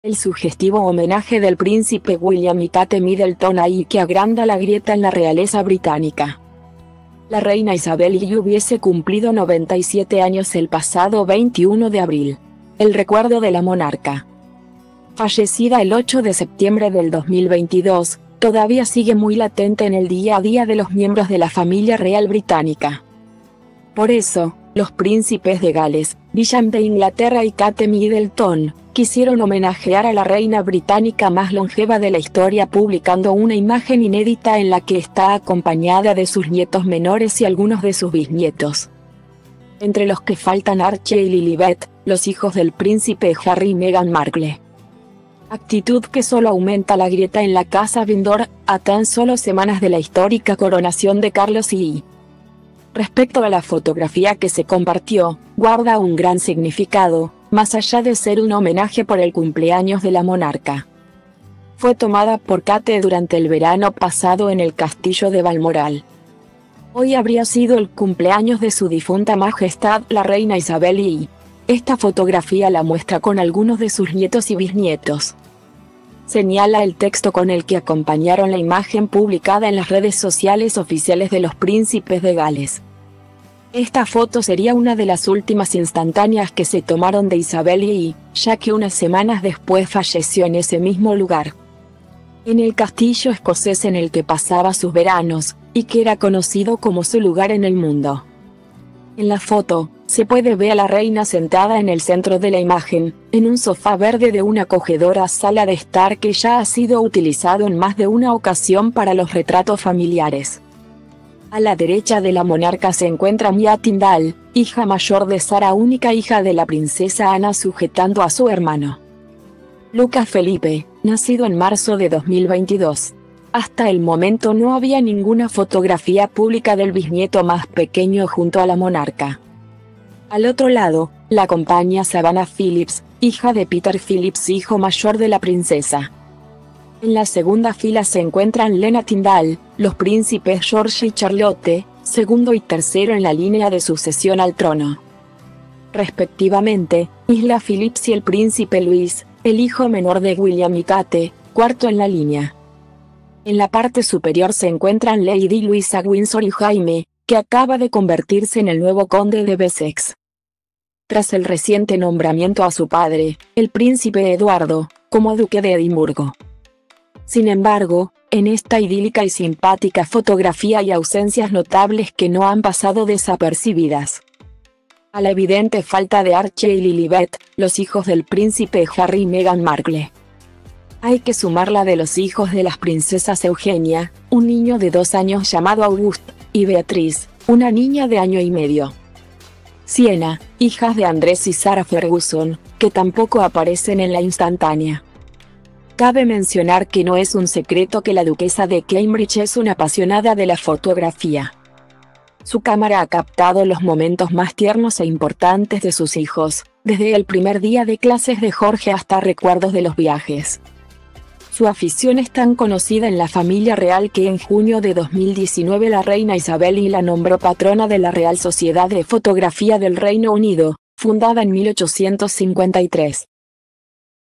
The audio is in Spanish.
El sugestivo homenaje del príncipe William y Kate Middleton ahí que agranda la grieta en la realeza británica. La reina Isabel II hubiese cumplido 97 años el pasado 21 de abril. El recuerdo de la monarca, fallecida el 8 de septiembre del 2022, todavía sigue muy latente en el día a día de los miembros de la familia real británica. Por eso, los príncipes de Gales, William de Inglaterra y Kate Middleton, quisieron homenajear a la reina británica más longeva de la historia publicando una imagen inédita en la que está acompañada de sus nietos menores y algunos de sus bisnietos. Entre los que faltan Archie y Lilibet, los hijos del príncipe Harry y Meghan Markle. Actitud que solo aumenta la grieta en la casa Windsor, a tan solo semanas de la histórica coronación de Carlos I. Respecto a la fotografía que se compartió, guarda un gran significado, más allá de ser un homenaje por el cumpleaños de la monarca. Fue tomada por Kate durante el verano pasado en el castillo de Balmoral. Hoy habría sido el cumpleaños de su difunta majestad la reina Isabel y esta fotografía la muestra con algunos de sus nietos y bisnietos. Señala el texto con el que acompañaron la imagen publicada en las redes sociales oficiales de los príncipes de Gales. Esta foto sería una de las últimas instantáneas que se tomaron de Isabel I, ya que unas semanas después falleció en ese mismo lugar. En el castillo escocés en el que pasaba sus veranos, y que era conocido como su lugar en el mundo. En la foto, se puede ver a la reina sentada en el centro de la imagen, en un sofá verde de una acogedora sala de estar que ya ha sido utilizado en más de una ocasión para los retratos familiares. A la derecha de la monarca se encuentra Mia Tindall, hija mayor de Sara, única hija de la princesa Ana, sujetando a su hermano Lucas Felipe, nacido en marzo de 2022. Hasta el momento no había ninguna fotografía pública del bisnieto más pequeño junto a la monarca. Al otro lado, la acompaña Savannah Phillips, hija de Peter Phillips, hijo mayor de la princesa. En la segunda fila se encuentran Lena Tindall, los príncipes George y Charlotte, segundo y tercero en la línea de sucesión al trono. Respectivamente, Isla Phillips y el príncipe Luis, el hijo menor de William y Kate, cuarto en la línea. En la parte superior se encuentran Lady Luisa Windsor y Jaime, que acaba de convertirse en el nuevo conde de Wessex. Tras el reciente nombramiento a su padre, el príncipe Eduardo, como duque de Edimburgo. Sin embargo, en esta idílica y simpática fotografía hay ausencias notables que no han pasado desapercibidas. A la evidente falta de Archie y Lilibet, los hijos del príncipe Harry y Meghan Markle. Hay que sumar la de los hijos de las princesas Eugenia, un niño de 2 años llamado Auguste, y Beatriz, una niña de 1 año y medio. Sienna, hijas de Andrés y Sarah Ferguson, que tampoco aparecen en la instantánea. Cabe mencionar que no es un secreto que la duquesa de Cambridge es una apasionada de la fotografía. Su cámara ha captado los momentos más tiernos e importantes de sus hijos, desde el primer día de clases de Jorge hasta recuerdos de los viajes. Su afición es tan conocida en la familia real que en junio de 2019 la reina Isabel I la nombró patrona de la Real Sociedad de Fotografía del Reino Unido, fundada en 1853.